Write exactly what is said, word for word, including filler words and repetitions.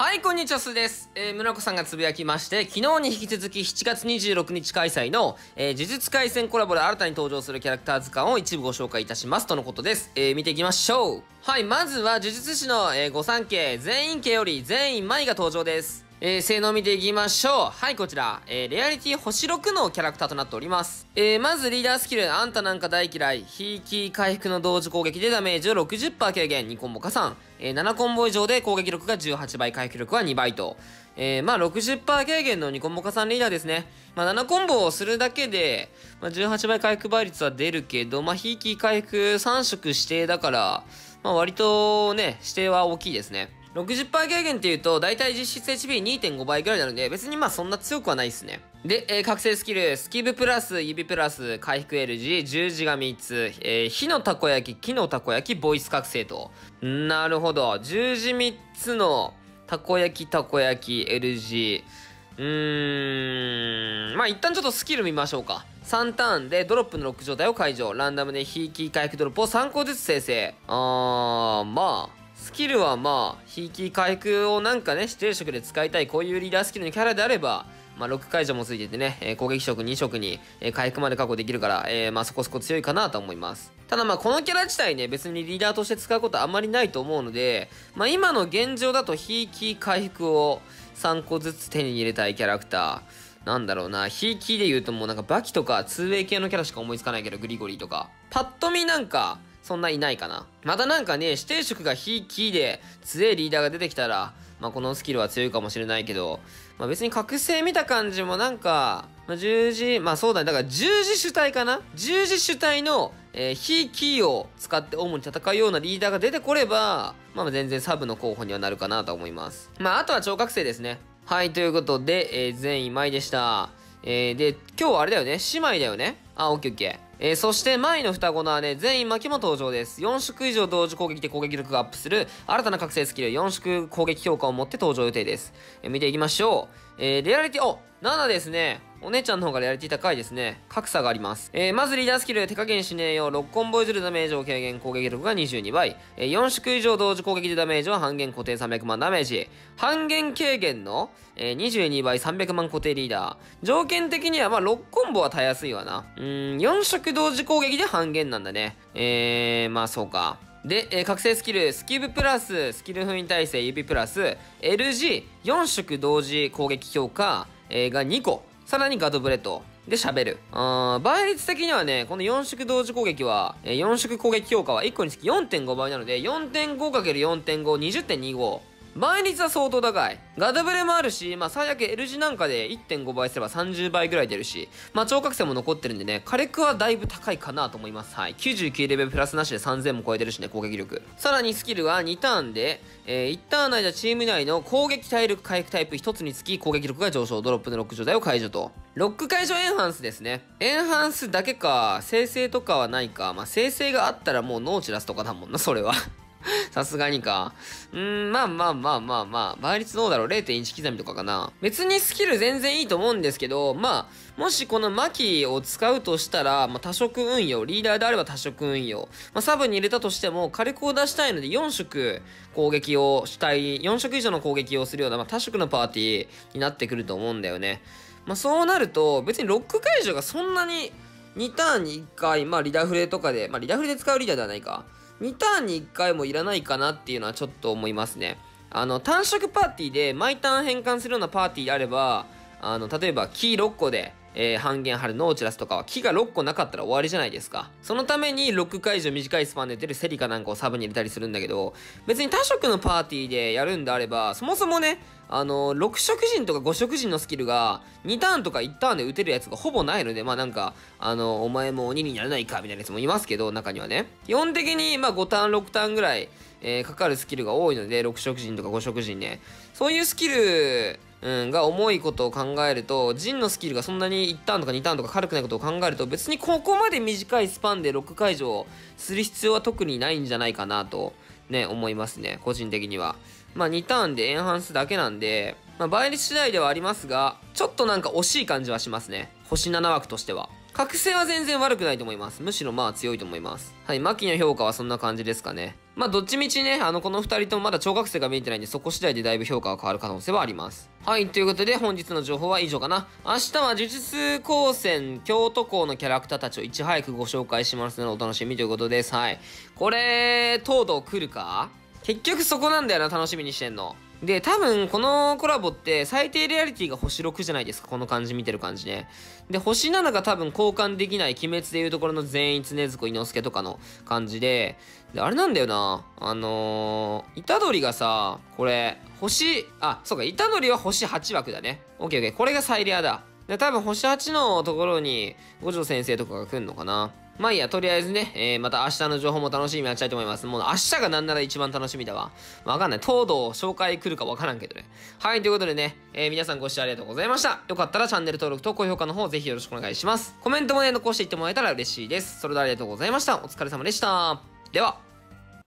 はい、こんにちは、すーです。えー、村子さんがつぶやきまして、昨日に引き続きしちがつにじゅうろくにち開催の、えー、呪術廻戦コラボで新たに登場するキャラクター図鑑を一部ご紹介いたします。とのことです。えー、見ていきましょう。はい、まずは呪術師の、えー、御三家、全員家より全員舞が登場です。えー、性能見ていきましょう。はい、こちら、えー、レアリティ星ろくのキャラクターとなっております。えー、まずリーダースキル、あんたなんか大嫌い。ひいき回復の同時攻撃でダメージを ろくじゅっパーセント 軽減、にコンボ加算。えー、ななコンボ以上で攻撃力がじゅうはちばい、回復力はにばいと。えー、まあ ろくじゅっパーセント 軽減のにコンボ加算リーダーですね。まあななコンボをするだけで、まあ、じゅうはちばい回復倍率は出るけど、まあひいき回復さん色指定だから、まあ割とね、指定は大きいですね。ろくじゅっパーセント 軽減っていうと、だいたい実質 エイチピーにてんご 倍ぐらいになるんで、別にまあそんな強くはないですね。で、えー、覚醒スキル、スキブプラス、指プラス、回復 L 字、十字がみっつ、えー、火のたこ焼き、木のたこ焼き、ボイス覚醒と。なるほど。十字みっつのたこ焼き、たこ焼き、L 字。うーん。まあ一旦ちょっとスキル見ましょうか。さんターンでドロップのロック状態を解除。ランダムでひいき回復ドロップをさんこずつ生成。あー、まあ。スキルはまあ、ひいき回復をなんかね、指定色で使いたい、こういうリーダースキルのキャラであれば、まあ、ロック解除もついててね、えー、攻撃色に色に、えー、回復まで確保できるから、えー、まあそこそこ強いかなと思います。ただまあ、このキャラ自体ね、別にリーダーとして使うことはあんまりないと思うので、まあ今の現状だと、ひいき回復をさんこずつ手に入れたいキャラクター。なんだろうな、ひいきで言うともうなんかバキとか ツーウェイ 系のキャラしか思いつかないけど、グリゴリーとか。パッと見なんか、そんないないかな。またなんかね、指定色がひいきで強いリーダーが出てきたら、まあこのスキルは強いかもしれないけど、まあ別に覚醒見た感じもなんか、まあ十字、まあそうだね、だから十字主体かな十字主体の、えー、ひいきを使って主に戦うようなリーダーが出てこれば、まあ全然サブの候補にはなるかなと思います。まああとは超覚醒ですね。はい、ということで、えー、全員舞でした。えー、で、今日はあれだよね、姉妹だよね。あ、オッケーオッケー。えー、そして、前の双子の姉、全員巻きも登場です。よん色以上同時攻撃で攻撃力がアップする、新たな覚醒スキル、よん色攻撃強化を持って登場予定です。えー、見ていきましょう。えー、レアリティ、お、ななですね。お姉ちゃんの方がレアリティ高いですね。格差があります。えー、まずリーダースキル、手加減しねえよ。ろっコンボ以上でダメージを軽減、攻撃力がにじゅうにばい。えー、よん色以上同時攻撃でダメージは半減固定さんびゃくまんダメージ。半減軽減の、えー、にじゅうにばいさんびゃくまん固定リーダー。条件的にはまあろっコンボはたやすいわな。うーん、よん色同時攻撃で半減なんだね。えー、まあそうか。で、えー、覚醒スキル、スキブプラス、スキル封印耐性、指プラス、エルジー、よん色同時攻撃強化、えー、がにこ。さらにガドブレッド。で、喋る。あー、倍率的にはね、このよん色同時攻撃は、えー、よん色攻撃強化はいっこにつき よんてんご 倍なので、よんてんごかけるよんてんご、にじゅってんにじゅうご。倍率は相当高い。ガドブレもあるし、まあ最悪 L 字なんかで いってんご 倍すればさんじゅうばいぐらい出るし、まあ超覚醒も残ってるんでね、火力はだいぶ高いかなと思います。はい。きゅうじゅうきゅうレベルプラスなしでさんぜんも超えてるしね、攻撃力。さらにスキルはにターンで、えー、いちターンの間チーム内の攻撃体力回復タイプひとつにつき攻撃力が上昇、ドロップのロック状態を解除と。ロック解除エンハンスですね。エンハンスだけか、生成とかはないか。まあ生成があったらもうノーチラスとかだもんな、それは。さすがにか。うーん、まあまあまあまあまあ、倍率どうだろう ?れいてんいち 刻みとかかな。別にスキル全然いいと思うんですけど、まあ、もしこのマキを使うとしたら、まあ多色運用、リーダーであれば多色運用。まあサブに入れたとしても、火力を出したいのでよん色攻撃をしたい、よん色以上の攻撃をするような、まあ多色のパーティーになってくると思うんだよね。まあそうなると、別にロック解除がそんなににターンにいっかい、まあリダフレとかで、まあリダフレで使うリーダーではないか。にターンにいっかいもいらないかなっていうのはちょっと思いますね。あの、単色パーティーで毎ターン変換するようなパーティーであれば、あの、例えばキーろっこで、えー、半減貼るノーチラスとかは木がろっこなかったら終わりじゃないですか。そのためにロック解除短いスパンで出るセリカなんかをサブに入れたりするんだけど、別に多色のパーティーでやるんであれば、そもそもね、あの、ろく色人とかご色人のスキルがにターンとかいちターンで打てるやつがほぼないので、まあなんか、あの、お前も鬼にならないかみたいなやつもいますけど、中にはね。基本的にまあごターンろくターンぐらい、えー、かかるスキルが多いので、ろく色人とかご色人ね。そういうスキル、うん、が重いことを考えると、ジンのスキルがそんなにいちターンとかにターンとか軽くないことを考えると、別にここまで短いスパンでロック解除をする必要は特にないんじゃないかなと、ね、思いますね。個人的には。まあにターンでエンハンスだけなんで、まあ倍率次第ではありますが、ちょっとなんか惜しい感じはしますね。星なな枠としては。 覚醒は全然悪くないと思います。むしろまあ強いと思います。はい、マキの評価はそんな感じですかね。まあどっちみちね、あのこのふたりともまだ超覚醒が見えてないんで、そこ次第でだいぶ評価が変わる可能性はあります。はい、ということで本日の情報は以上かな。明日は呪術高専京都校のキャラクターたちをいち早くご紹介しますのでお楽しみということです。はい。これ、東堂来るか？結局そこなんだよな、楽しみにしてんの。で、多分、このコラボって、最低レアリティが星ろくじゃないですか。この感じ見てる感じね。で、星ななが多分交換できない、鬼滅でいうところの善逸、禰豆子、伊之助とかの感じで、で、あれなんだよな。あのー、虎杖がさ、これ、星、あ、そうか、虎杖は星はち枠だね。オッケーオッケー。これが最レアだ。で、多分星はちのところに、五条先生とかが来るのかな。まあいいや、とりあえずね、えー、また明日の情報も楽しみにやっちゃいと思います。もう明日がなんなら一番楽しみだわ。わかんない。東堂紹介来るかわからんけどね。はい、ということでね、えー、皆さんご視聴ありがとうございました。よかったらチャンネル登録と高評価の方ぜひよろしくお願いします。コメントもね、残していってもらえたら嬉しいです。それではありがとうございました。お疲れ様でした。では。